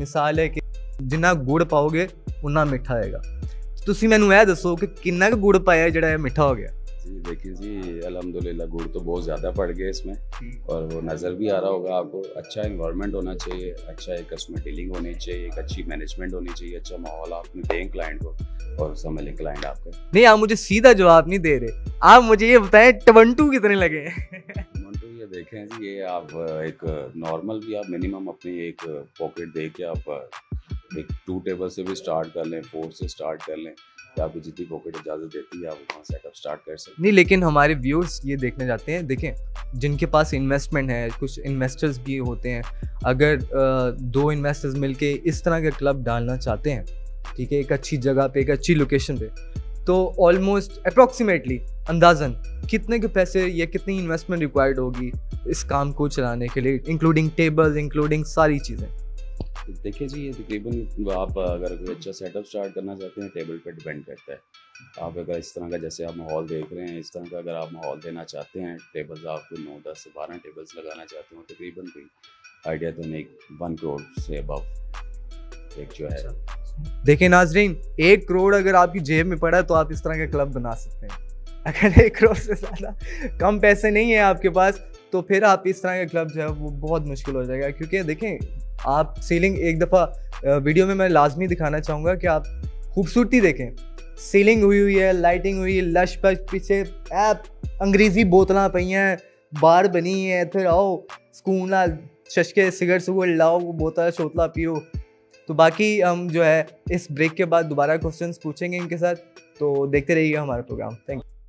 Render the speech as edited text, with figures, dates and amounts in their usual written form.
ਮਿਸਾਲ ਹੈ ਕਿ ਜਿੰਨਾ ਗੁੜ ਪਾਓਗੇ ਉਨਾ ਮਿੱਠਾ ਆਏਗਾ। ਤੁਸੀਂ ਮੈਨੂੰ ਇਹ ਦੱਸੋ ਕਿ ਕਿੰਨਾ ਕੁ ਗੁੜ ਪਾਇਆ ਜਿਹੜਾ ਇਹ ਮਿੱਠਾ ਹੋ ਗਿਆ? जी देखिए जी, अल्हम्दुलिल्लाह गुड़ तो बहुत ज़्यादा पड़ गया इसमें, और वो नज़र भी आ रहा होगा आपको। अच्छा इन्वायरमेंट होना चाहिए, अच्छा एक कस्टमर डीलिंग होनी चाहिए, एक अच्छी मैनेजमेंट होनी चाहिए, अच्छा माहौल आप दें क्लाइंट को और समझ क्लाइंट आपका। नहीं, आप मुझे सीधा जवाब नहीं दे रहे, आप मुझे ये बताएं टवंटू कितने लगे? टवंटू ये देखें जी, ये आप एक नॉर्मल भी आप मिनिमम अपनी एक पॉकेट दे के आप एक 2 टेबल से भी स्टार्ट कर लें, 4 से स्टार्ट कर लें, या आपकी जितनी पॉकेट इजाज़त देती है आप वहाँ सेटअप स्टार्ट कर सकते हैं। नहीं, लेकिन हमारे व्यूअर्स ये देखने जाते हैं, देखें जिनके पास इन्वेस्टमेंट है, कुछ इन्वेस्टर्स भी होते हैं, अगर 2 इन्वेस्टर्स मिलके इस तरह का क्लब डालना चाहते हैं, ठीक है, एक अच्छी जगह पे, एक अच्छी लोकेशन पे, तो ऑलमोस्ट अप्रॉक्सीमेटली अंदाज़न कितने के पैसे या कितनी इन्वेस्टमेंट रिक्वायर्ड होगी इस काम को चलाने के लिए, इंक्लूडिंग टेबल्स, इंक्लूडिंग सारी चीज़ें? देखिए जी, ये तकरीबन आप अगर कोई अच्छा सेटअप स्टार्ट करना चाहते हैं, टेबल पे डिपेंड करता है। आप अगर इस तरह का जैसे आप माहौल देख रहे हैं, इस तरह का अगर आप माहौल देना चाहते हैं, टेबल्स आप 9, 10, 12 टेबल्स लगाना चाहते हो, तकरीबन कोई आइडिया तो नहीं 1 करोड़ से अबव एक जो है। देखिए नाजरीन, 1 करोड़ अगर आपकी जेब में पड़ा है तो आप इस तरह का क्लब बना सकते हैं। अगर 1 करोड़ से ज़्यादा कम पैसे नहीं है आपके पास तो फिर आप इस तरह का क्लब जो है वो बहुत मुश्किल हो जाएगा। क्योंकि देखें, आप सीलिंग एक दफ़ा वीडियो में मैं लाजमी दिखाना चाहूँगा कि आप खूबसूरती देखें, सीलिंग हुई है, लाइटिंग हुई है, लश पश, पीछे ऐप अंग्रेज़ी बोतलां पई हैं, बार बनी है, फिर आओ सुकून नाल शशके सिगरेट सुगरेट लाओ, वो बोतल शोतला पियो। तो बाकी हम जो है इस ब्रेक के बाद दोबारा क्वेश्चंस पूछेंगे इनके साथ, तो देखते रहिएगा हमारा प्रोग्राम। Thank you.